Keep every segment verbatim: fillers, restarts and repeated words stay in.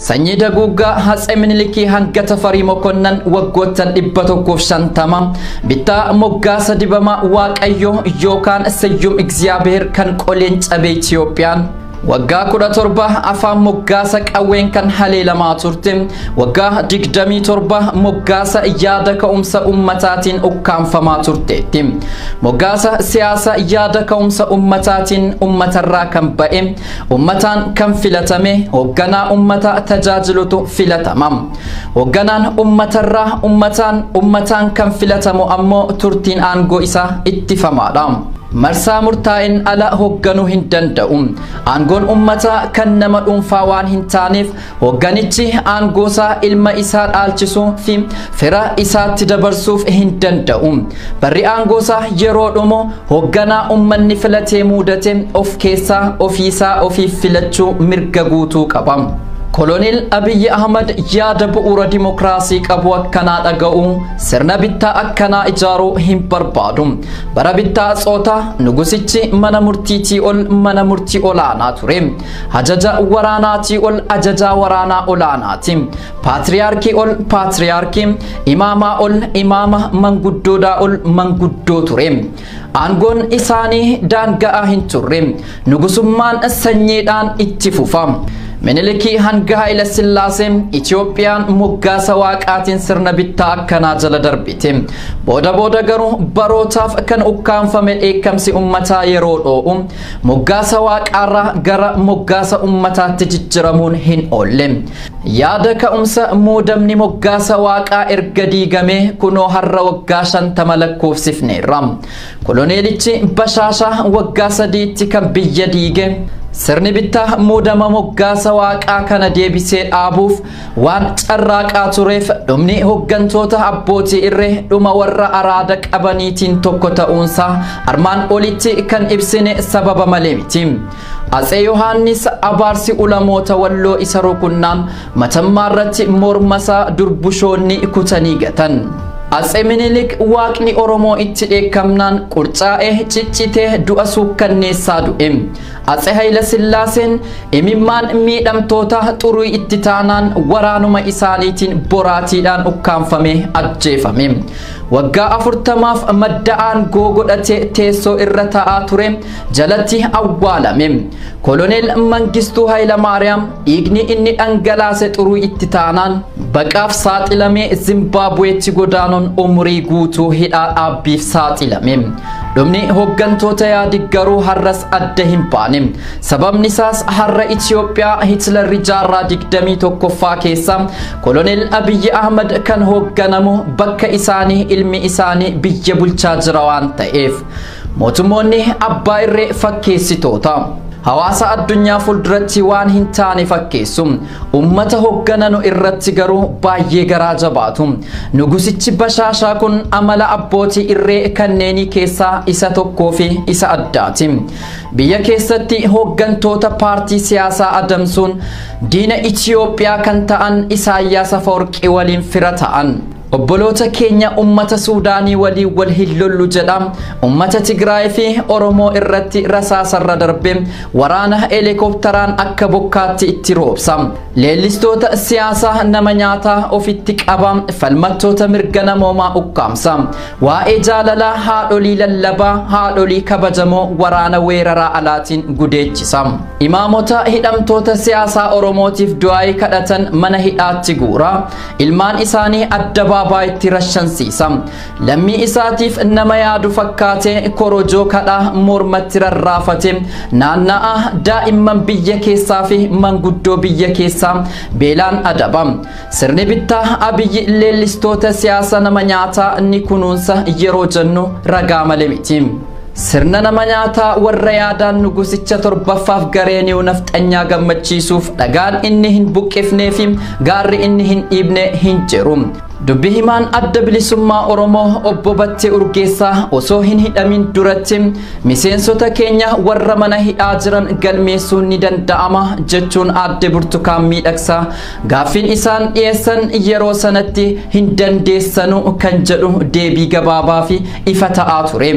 Sanyii duguga Hatse Miniliki hanga Tafarii Mokonnan waggoottan dhibba tokkoof shantama bittaa moggaasa dibama Waaqayyo yookaan Sayyum እግዚአብሔር kan qoleen cabe Itiyoophiyaan waggaa kudha torba afaan moggaasa qawween kan haleelamaa turte waggaa digdamii torba moggaasa yaada ka'umsa ummataatiin ukkaanfamaa turteetti moggaasa siyaasa yaada ka'umsa ummataatiin ummatarraa kan ba'e ummataan kan filatame hoogganaa ummata tajaajilutu filatama hoogganaan ummatarraa ummataan ummataan kan filatamu ammoo turtiin aangoo isaa ittifamaadha marsaa murtaa'in ala hoogganuu hin danda'u aangoon ummataa kan nama dhuunfaa waan hin taaneef hoogganichi aangoosaa ilma isaa dhaalchisuu fi fira isaatti dabarsuuf hin danda'u barri aangoosaa yeroo dhumu hoogganaa ummanni filatee muudate of keessaa ofiisaa ofiif filachuu mirga guutuu qaba Kolonel Abiy Ahmed yaada bu'uura dimokiraasii qabu akkanaa dhaga'u sirna bittaa akkanaa ijaaruu hin barbaadu bara bittaa tsoota nugusichi mana murtiitii ol mana murtii olaanaa ture hajaja waraanaatii ol ajaja waraanaa olaanaati paatriyaarkii ol paatriyaarkii imaamaa ol imaama manguddoodhaa ol manguddoo ture aangoon isaanii daanga'aa hin turre nugusummaan sanyiidhaan itti fufa Miniliki hanga Haile Sillaasee Itiyoophiyaan moggaasa waaqaatiin sirna bittaa akkanaa jala darbite booda booda garuu barootaaf kan ukkaanfame dheekkamsi ummataa yeroo dho'u moggaasa waaqaarraa gara moggaasa ummataatti jijjiramuun hin oolle yaada ka'umsa muudamni moggaasa waaqaa erga diigame kunoo har'a waggaa shantama lakkoofsifneerra koloneelichi bashaashaa waggaa sadiitti kan biyya diige sirni bittaa muudama moggaasa waaqaa kana deebisee dhaabuuf waan carraaqaa tureef dhumni hooggantoota abbootii irree dhuma warra araada qabaniitiin tokko ta'uunsaa armaan olitti kan ibsine sababa malee miti Atse Yohaannis abaarsi ulamoota walloo isa rukunnaan matammaarratti mormasaa durbushoonni kutanii gatan Atse Minilik waaqni Oromoo itti dheekkamnaan qurcaa'ee ciccitee du'a suukkanneessaa du'e Atse Haile Sillaaseen imimmaan miidhamtoota xurii itti taanaan waraanuma isaaniitiin boraatiidhaan ukkaanfame ajjeefame waggaa afurtamaaf madda'aan googodhate teessoo irra taa'aa ture jalatti awwaalame Kolonel Mangistuu Haile Maariyaam dhiigni inni dhangalaase xurii itti taanaan baqaaf saaxilamee Zimbaabuweetti godaanuun umrii guutuu hidhaa dhaabbiif saaxilame dhumni hooggantoota yaadi garuu har'as adda hin baane sababni isaas har'a Itiyoophiyaa Hitlerri jaarraa digdamii tokkoffaa keessa Kolonel Abiy Ahmed kan hoogganamu bakka isaanii ilmi isaanii biyya bulchaa jira waan ta'eef mootummoonni abbaa irree fakkeessitoota hawaasa addunyaa fuulduratti waan hin taane fakkeessu ummata hooggananu irratti garuu baay'ee garaa jabaatu nugusichi bashaashaa kun amala abbootii irree kanneenii keessaa isa tokkoo fi isa addaati biyya keessatti hooggantoota paartii siyaasaa adamsuun diina Itiyoophiyaa kan ta'an Isaayyaas Afawarqii waliin fira ta'an Obboloota keenya ummata Suudaanii waliin wal hillollu jedha ummata Tigraay fi Oromoo irratti rasaasarra darbe waraana helikopteraan akka bokkaatti itti roobsa leellistoota siyaasaa nama nyaataa ofitti qaba falmattoota mirga namoomaa ukkaamsa waa'ee jaalalaa haadholii lallabaa haadholii kabajamoo waraana weeraraa alaatiin gudeechisa imaamota hidhamtoota siyaasaa Oromootiif du'aa kadhatan mana hidhaatti guura ilmaan isaanii adda baabaatti rashansiisa lammii isaatiif nama yaadu fakkaate korojoo kadhaa mormatti rarraafate naanna'a daa'imman biyya keessaa fi manguddoo biyya keessaa beelaan adaba sirni bittaa Abiyyi leellistoota siyaasa nama nyaataa ni kunuunsa yeroo jennu ragaa malee miti sirna nama nyaataa warra yaadaan nugusicha torbaffaaf gareeniyu nafxanyaa gammachiisuuf dhagaan inni hin buqqifnee fi gaarri inni hin dhiibne hin jiru dubbi himaan adda bilisummaa Oromoo obbo Battee Urgeessaa osoo hin hidhamin duratti miseensota keenya warra mana hidhaa jiran galmeessuun ni danda'ama jechuun adde Burtukaan Miidhagsaa gaaffiin isaan dhiyeessan yeroo sanatti hin dandeessanu kan jedhu deebii gabaabaa fi ifa ta'aa ture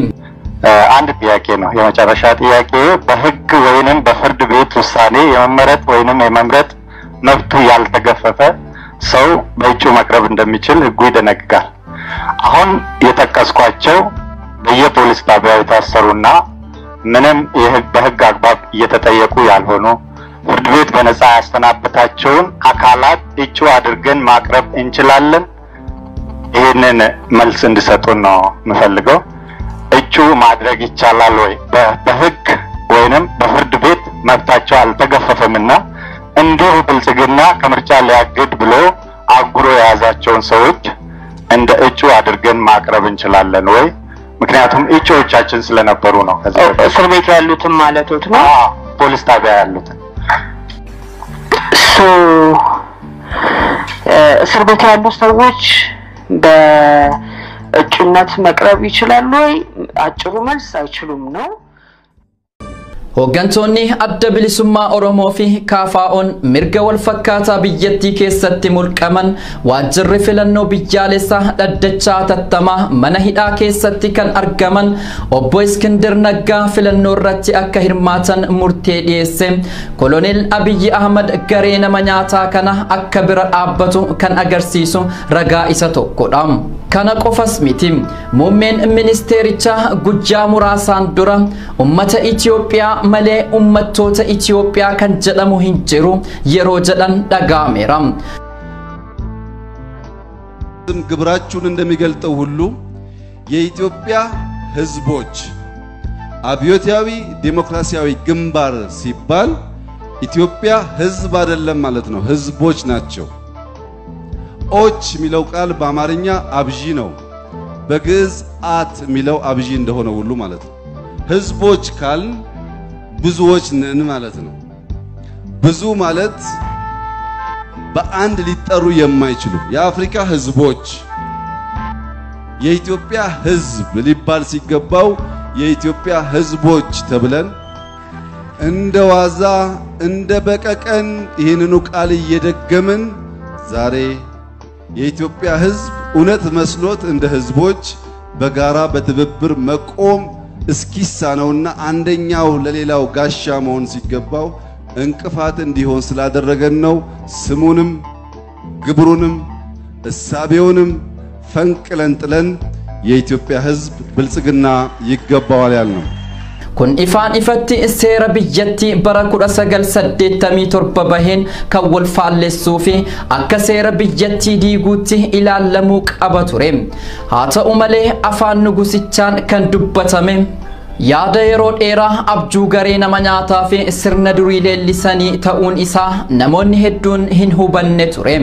አንድ ጥያቄ ነው የመጨረሻ ጥያቄ በህግ ወይንም በፍርድ ቤት ውሳኔ የመመረጥ ወይንም የመምረጥ መብቱ ያልተገፈፈ ሰው በእጩ መቅረብ እንደሚችል ህጉ ይደነግጋል። አሁን የተከሰስኳቸው በየፖሊስ ጣቢያው የታሰሩና ምንም የህግ በህግ አግባብ እየተጠየቁ ያልሆኑ ፍርድ ቤት በነፃ ያስተናበታቸውን አካላት እጩ አድርገን ማቅረብ እንችላለን? ይሄንን መልስ እንዲሰጡን ነው የምፈልገው። እጩ ማድረግ ይቻላል ወይ? በህግ ወይንም በፍርድ ቤት መብታቸው አልተገፈፈምና እንዲሁ ብልጽግና ከምርጫ ሊያግድ ብሎ አጉሮ የያዛቸውን ሰዎች እንደ እጩ አድርገን ማቅረብ እንችላለን ወይ? ምክንያቱም እጩዎቻችን ስለነበሩ ነው። ከዚህ እስር ቤት ያሉትን ማለቶት ነው? አዎ ፖሊስ ጣቢያ ያሉትን ሶ እስር ቤት ያሉ ሰዎች በእጩነት መቅረብ ይችላሉ ወይ? አጭሩ መልስ አይችሉም ነው። Hooggantoonni adda bilisummaa Oromoo fi Kaafaa'oon mirga wal fakkaataa biyyattii keessatti mulqaman waajjirri filannoo biyyaalessaa dhaddachaa tattamaa mana hidhaa keessatti kan argaman obbo Iskindir Naggaa filannoo irratti akka hirmaatan murtee dhiyeesse. Koloneel Abiyyi Ahmad garee nama nyaataa kana akka bira dhaabbatu kan agarsiisu ragaa isa tokkodha. Kana qofas miti. Muummeen ministeerichaa guyyaa muraasaan dura ummata Itoophiyaa malee ummattoota Itoophiyaa kan jedhamu hin jiru yeroo jedhan dhagaameera. ግብራችሁን እንደሚገልጠው ሁሉ የኢትዮጵያ ህዝቦች አብዮታዊ ዲሞክራሲያዊ ግንባር ሲባል ኢትዮጵያ ህዝብ አይደለም ማለት ነው፣ ህዝቦች ናቸው። ኦች ሚለው ቃል በአማርኛ አብጂ ነው፣ በግዕዝ አት ሚለው አብጂ እንደሆነ ሁሉ ማለት ነው። ህዝቦች ካል ብዙዎች ነን ማለት ነው። ብዙ ማለት በአንድ ሊጠሩ የማይችሉ የአፍሪካ ህዝቦች የኢትዮጵያ ህዝብ ሊባል ሲገባው የኢትዮጵያ ህዝቦች ተብለን እንደዋዛ እንደ በቀቀን ይህንኑ ቃል እየደገምን ዛሬ የኢትዮጵያ ህዝብ እውነት መስሎት እንደ ህዝቦች በጋራ በትብብር መቆም እስኪሳነውና አንደኛው ለሌላው ጋሻ መሆን ሲገባው እንቅፋት እንዲሆን ስላደረገን ነው ስሙንም ግብሩንም እሳቤውንም ፈንቅለን ጥለን የኢትዮጵያ ህዝብ ብልጽግና ይገባዋል ያልነው። Kun ifaan ifatti seera biyyatti bara kudha sagal saddeettamii torba baheen kan wal faallessuu fi akka seera biyyatti diiguutti ilaalamuu qaba ture. Haa ta'u malee afaan nugusichaan kan dubbatame yaada yeroo dheeraa abjuu garee nama nyaataa fi sirna durii leellisanii ta'uun isaa namoonni hedduun hin hubanne ture.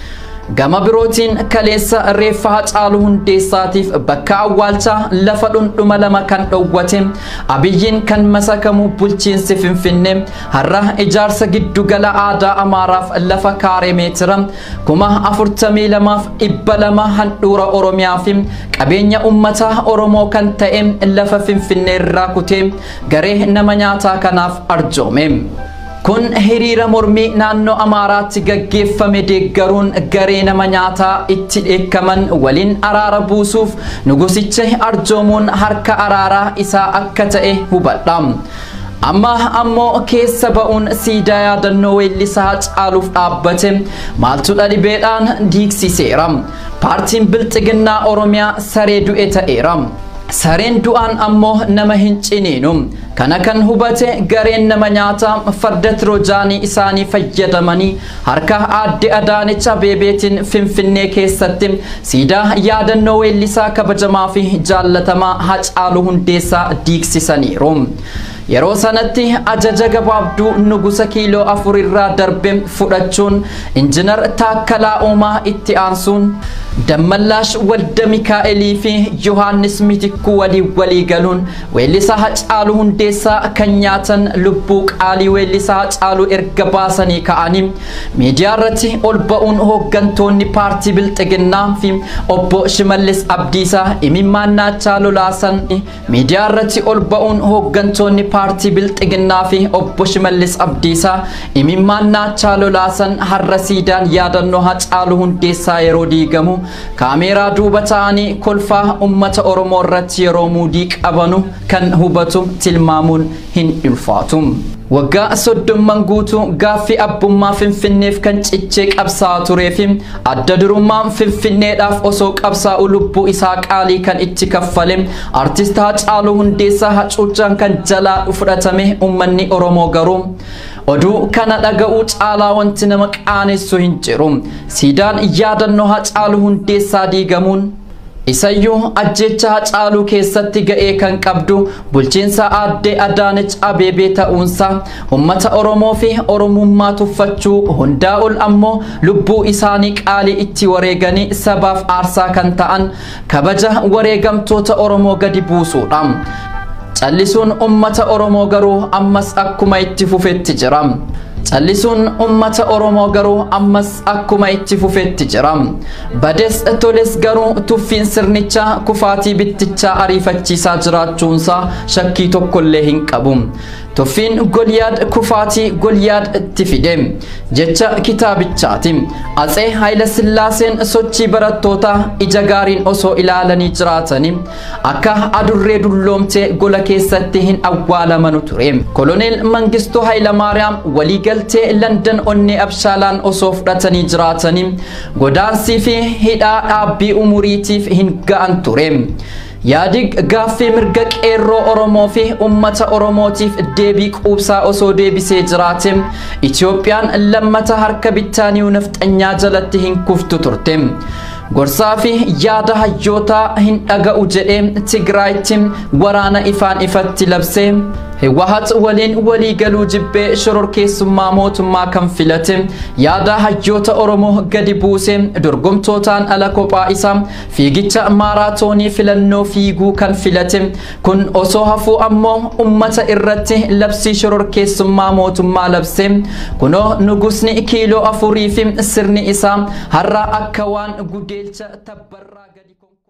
Gama birootiin kaleessa reeffa Hacaaluu Hundeessaatiif bakka awwaalchaa lafa dhundhuma lama kan dhowwate Abiyyiin kan masakamu bulchiinsi Finfinnee har'a ijaarsa giddugala aadaa Amaaraaf lafa kaaree meetira kuma afurtamii lamaaf dhibba lama handhuura Oromiyaa fi qabeenya uummataa Oromoo kan ta'e lafa Finfinnee irraa kutee garee nama nyaataa kanaaf arjoome. Kun hiriira mormii naannoo Amaaraatti gaggeeffame deeggaruun garee nama nyaataa itti dheekkaman waliin araara buusuuf nugusicha arjoomuun harka araaraa isaa akka ta'e hubadha. Amma ammoo keessa ba'uun siidaa yaadannoo weellisaa Hacaaluuf dhaabbate maaltu dhalibeedhaan diigsiseera. Paartiin Bilxiginnaa Oromiyaa saree du'e ta'eera. Sareen du'aan ammoo nama hin ciniinu. Kana kan hubate gareen nama nyaataa farda Tiroojaanii isaanii fayyadamanii harka aadde Adaanech Abeebeetiin Finfinnee keessatti siidaa yaadannoo weellisaa kabajamaa fi jaallatamaa Hacaaluu Hundeessaa diigsisaniiru. Yeroo sanatti ajaja gabaabduu nugusa kiiloo afur irraa darbe fudhachuun injinar Taakkalaa Uumaa itti aansuun Dammallaash Walda Mikaa'elii fi Yohaannis Mitikuu walii walii galuun weellisaa Hacaaluu Hundeessaa kan nyaatan lubbuu qaalii weellisaa Hacaaluu erga baasanii ka'anii miidiyaa irratti ol ba'uun hooggantoonni paartii Bilxiginnaa fi obbo Shimallis Abdiisaa imimmaannaa Hacaaluu laasan miidiyaa irratti ol ba'uun hooggantoonni paartii Bilxiginnaa fi obbo Shimallis Abdiisaa imimmaannaa Hacaaluu laasan har'a siidaan yaadannoo Hacaaluu Hundeessaa yeroo diigamu kaameeraa duuba ta'anii kolfaa ummata Oromoo irratti yeroo muudii qabanu kan hubatu tilmaamuun hin ulfaatu. waggaa soddomman guutuu gaaffii abbummaa Finfinneef kan cichee qabsaa tureefi adda durummaan Finfinneedhaaf osoo qabsaa'u lubbuu isaa qaalii kan itti kaffale artist Haacaaluu Hundeessaa hacuuccaan kan jalaa fudhatame ummanni Oromoo garuu oduu kana dhaga'uu caalaa wanti nama qaanessu hin jiru. Siidaan yaadannoo Haacaaluu Hundeessaa diigamuun isayyuu ajjecha Haacaaluu keessatti ga'ee kan qabdu bulchiinsa aadde Adaanech Abeebee ta'uunsa ummata Oromoo fi Oromummaa tuffachuu hundaa ol ammoo lubbuu isaanii qaalii itti wareeganii sabaaf aarsaa kan ta'an kabaja wareegamtoota Oromoo gadi buusuudha. Callisuun ummata Oromoo garuu ammas akkuma itti fufetti jira. Callisuun ummata Oromoo garuu ammas akkuma itti fufetti jira. Bades toles garuu tuffiin sirnicha kufaatii bittichaa ariifachiisaa jiraachuunsaa shakkii tokkollee hin qabu. Tuffiin Goliyaad kufaatii Goliyaad itti fide jecha kitaabichaati. Atsee Haayila Sillaaseen sochii barattoota ija gaariin osoo ilaalanii jiraatanii akka adurree dulloomtee gola keessatti hin awwaalamanu ture. Koloneel Mangistuu Hayilamaariyaam waliigaltee London onnee abshaalaan osoo fudhatanii jiraatanii godaansii fi hidhaa dhaabbii umuriitiif hin ga'an ture. Yaadig gaaffii mirga qeerroo Oromoo fi ummata Oromootiif deebii quubsaa osoo deebisee jiraate Itoophiyaan lammata harka bittaanii nafxanyaa jalatti hin kuftu turte. Gorsaa fi yaada hayyootaa hin dhaga'u jedhee Tigraayitti waraana ifaan ifatti labsee Hiwahat waliin walii galuu jibbee shororkeessummaa mootummaa kan filate yaada hayyoota Oromoo gadi buuse dorgomtootaan ala kophaa isaa fiigicha maaraatoonii filannoo fiiguu kan filate kun osoo hafuu ammoo ummata irratti labsii shororkeessummaa mootummaa labse kunoo nugusni kiiloo afurii fi sirni isaa har'a akka waan gudeelcha tabbarraa gadi